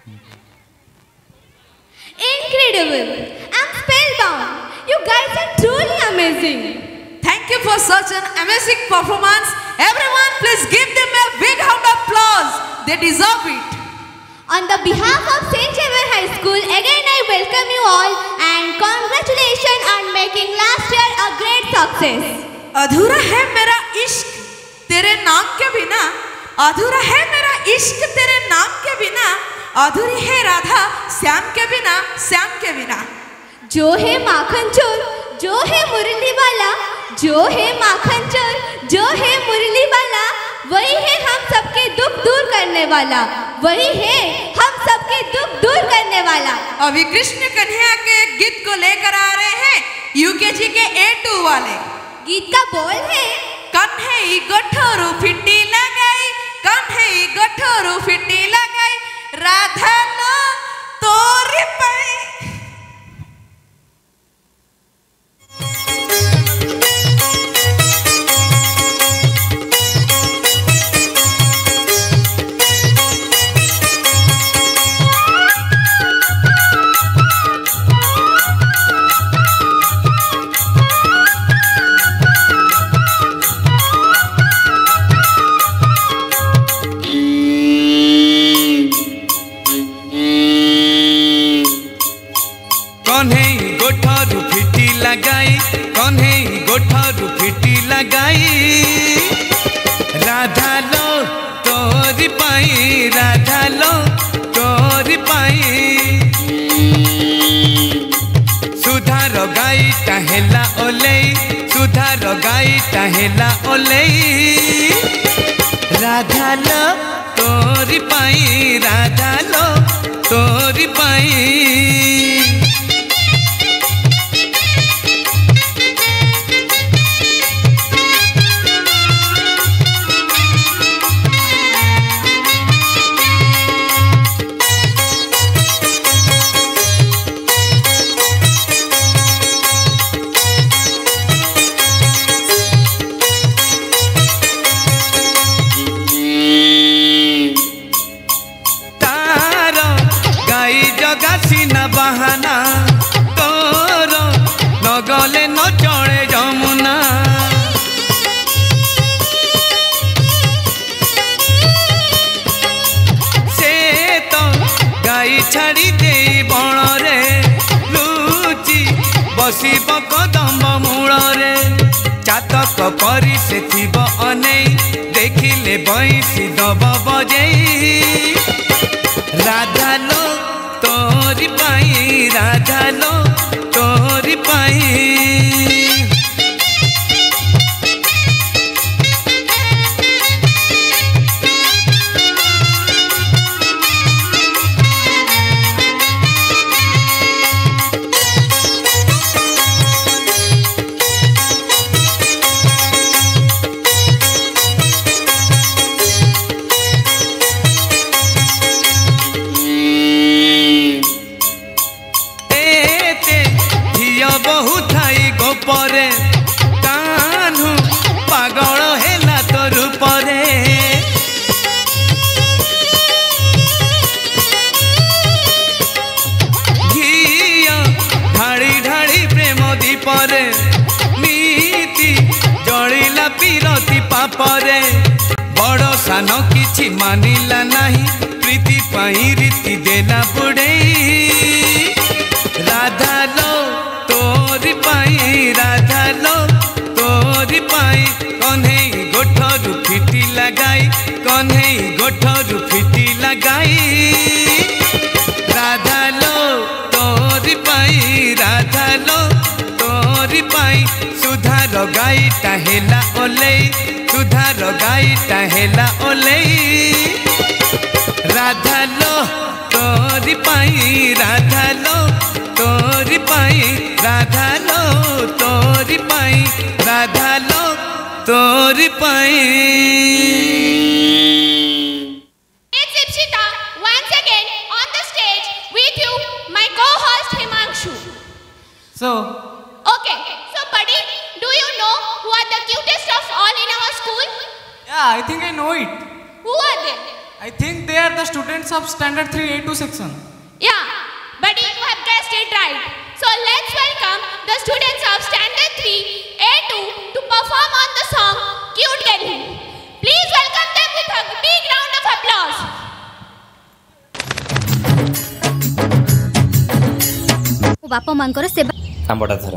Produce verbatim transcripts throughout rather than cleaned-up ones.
Incredible! I'm spellbound. You guys are truly amazing. Thank you for such an amazing performance. Everyone, please give them a big round of applause. They deserve it. On the behalf of Saint Xavier High School, again I welcome you all and congratulations on making last year a great success. अधूरा है मेरा इश्क तेरे नाम के बिना, अधूरा है मेरा इश्क तेरे नाम के बिना, अधूरी है राधा श्याम के बिना, श्याम के बिना। जो है माखन चोर, जो है मुरली वाला, जो है माखन चोर, जो है मुरली वाला, वही है हम सबके दुख दूर करने वाला, वही है हम सबके दुख दूर करने वाला। अभी कृष्ण कन्हैया के गीत को लेकर आ रहे हैं यूकेजी के ए टू वाले। गीत का बोल है कन्हई गठोरू फिटी लगाई, कन्हई गठोरू फिटी लगाई, राधा लो तोरी पाई। राधा लो तोरी पाई, राधा लो तोरी पाई, सुधार गाई टहेला ओले, सुधार गाई टहेला ओले, राधा लो तोरी पाई, राधा लो तोरी पाई। बहाना तोर न गले न चढ़े जमुना, से तो गाई छाड़ी दे बण रे लुचि बसिब कदम मूल रे, चातक परी से थिब अनेई देखिले बंसी दब बजेई, राधा लो तोरी पाई, राधा लो तोरी पाई। परे कान्हू पागल हेला तोर परे, घिया ढाड़ी ढाड़ी प्रेम दीपरे, नीति जलिला पीरती पापरे, बड़ सान किछि मानिला नाही, प्रीति पाई रीति देला बुड़ेई, राधा लो तोरी पाई, राधा लो तोरी पाई, कन्हई गोठरू फिटी लगाई, कन्हई गोठरू फिटी लगाई, राधा लो तोरी पाई, राधा लो तोरी पाई, सुधार गाई टहेला ओले, सुधार गाई टहेला ओले, राधा लो तोरी पाई, राधा लो तोरी पाई, राधा लो तोरी पाई, राधा लो तोरी पाई। It's Ipshita once again on the stage with you, my co-host Himanshu. So, okay, so buddy, do you know who are the cutest of all in our school? yeah, I think I know it. Who are they? I think they are the students of standard three A two section. Yeah, buddy, you have guessed it right. So let's welcome the students of standard three A two to perform on the song Cute Girl. Please welcome them with a big round of applause. बापा मांकर सेवा आंबटा धर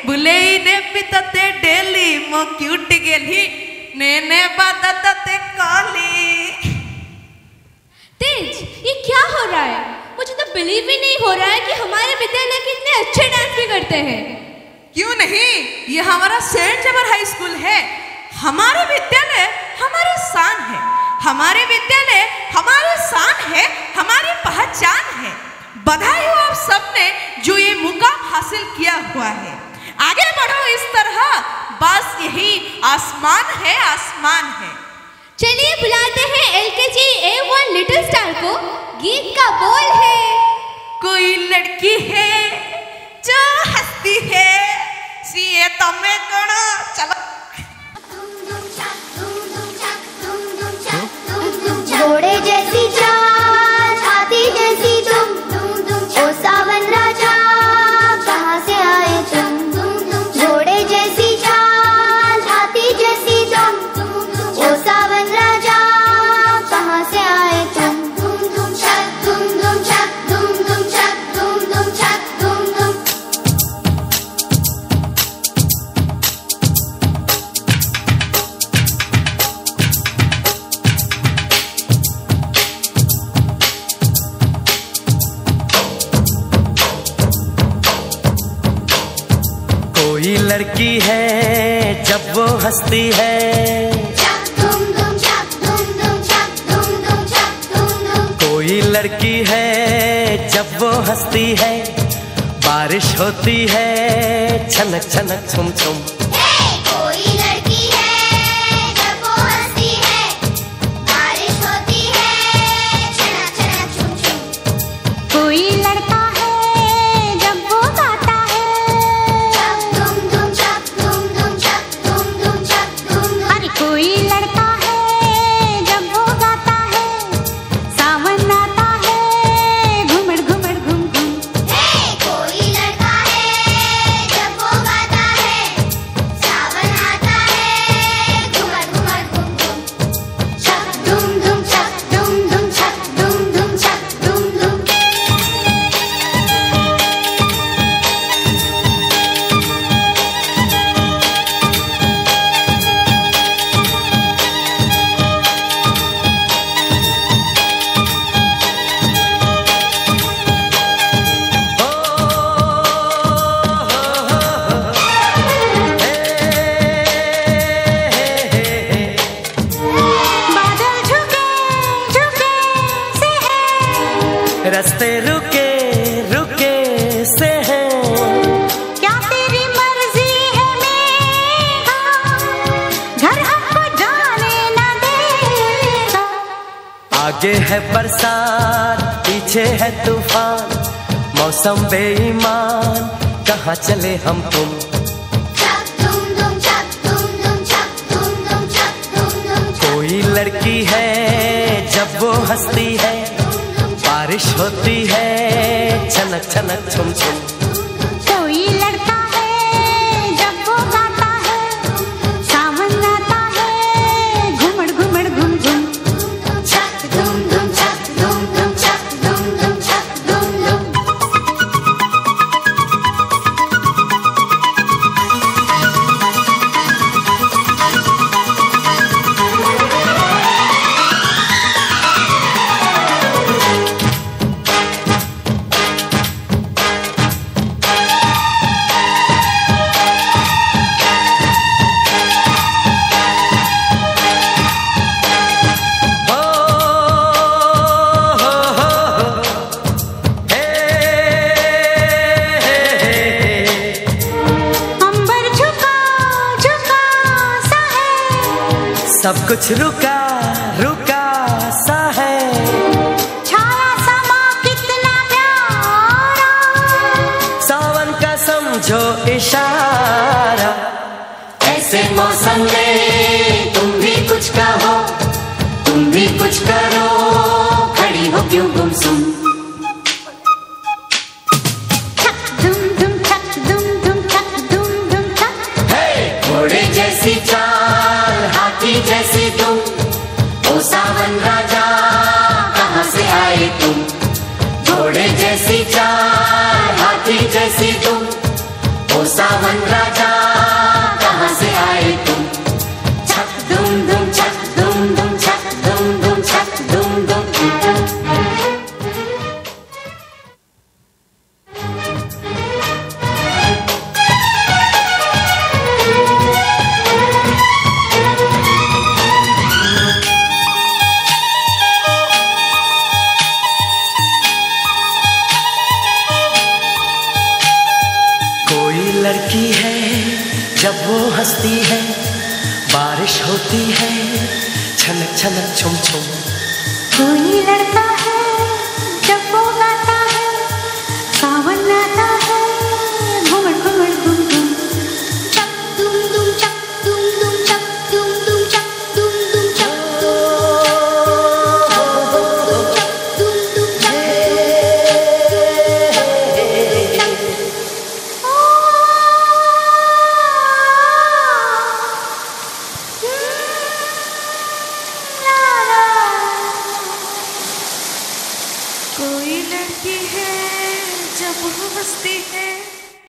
बुले ने पितते daily मो cute गेली नेने बादते काली। तेज, ये क्या हो रहा है? मुझे तो बिलीव ही नहीं हो रहा है कि हमारे विद्यालय के इतने अच्छे डांस भी करते हैं। क्यों नहीं, ये हमारा सेंट जेवर हाई स्कूल है। हमारे विद्यालय हमारी शान है, हमारे विद्यालय हमारी शान है, हमारी पहचान है। बधाई हो आप सबने जो ये मुकाम हासिल किया हुआ है। आगे बढ़ो इस तरह, बस यही आसमान है, आसमान है। चलिए बुलाते हैं LKG A one little star को। गीत का बोल है, कोई लड़की है जो हंसती है सीए तमें कणो। चलो घोड़े जैसी चाल, हाथी जैसी तुम, ओ सावन राजा कहाँ से आए तुम। घोड़े जैसी चाल, हाथी जैसी तुम, ओ सावन राजा कहाँ से आए तुम। धूम धूम छक धूम धूम छक धूम धूम छक धूम धूम छक धूम धूम। कोई लड़की है जब वो हंसती है, कोई लड़की है जब वो हंसती है, बारिश होती है छनक छनक छुम छुम। कोई लड़की है जब वो हंसती है, बारिश होती है छनक छनक छुम छुम। कोई लड़का है जब वो गाता है, धूम धूम छक धूम धूम छक धूम धूम छक धूम धूम। अरे कोई लड़का है जब वो गाता है, सावन आता है घुमड़ घुमड़ घुम घुम। कोई लड़का है जब वो गाता है, सावन आता है घुमड़ घुमड़ घुम घुम। छक धूम धूम छक धूम धूम छक धूम धूम छक धूम धूम। बादल झुके झुके से है, रास्ते रुके रुके से हैं, क्या तेरी मर्जी है मेघा, घर हमको जाने न देगा। आगे है बरसात पीछे है तूफान, मौसम बेईमान कहाँ चले हम तुम। छक धूम धूम छक धूम धूम छक धूम धूम छक धूम धूम। कोई लड़की है जब वो हंसती है, बारिश होती है छनक छनक छुम छुम। कोई लड़का है जब वो गाता है, सावन आता है घुमड़ घुमड़ घुम घुम। छक धूम धूम छक धूम धूम छक धूम धूम छक धूम धूम। हो, हो, हो, हो, हे, हे, हे, हे। अंबर झुका झुका सा है, सब कुछ रुका रुका सा है, छाया समा कितना प्यारा। सावन का समझो इशारा। ऐसे मौसम में तुम भी कुछ कहो, तुम भी कुछ करो, खड़ी हो क्यों गुमसुम। छक धूम धूम छक धूम धूम छक धूम धूम छक। घोड़े जैसी चाल, हाथी जैसी तुम, ओ सावन राजा कहाँ से आए तुम। घोड़े जैसी चाल, हाथी जैसी तुम, ओ सावन सावन राजा कहाँ से आए तुम, छक दुम दुम छक दुम दुम छक दुम दुम छक दुम दुम। लड़की है जब वो हंसती है, बारिश होती है छनक छनक छुम छुम। कोई लड़का है जब वो गाता है, सावन आता है घुमड़ घुमड़ घुम घुम। चक दुम दुम चक दुम दुम चक दुम दुम चक दुम दुम चक दुम दुम दुम चक। कोई लड़की है जब वो हंसती है,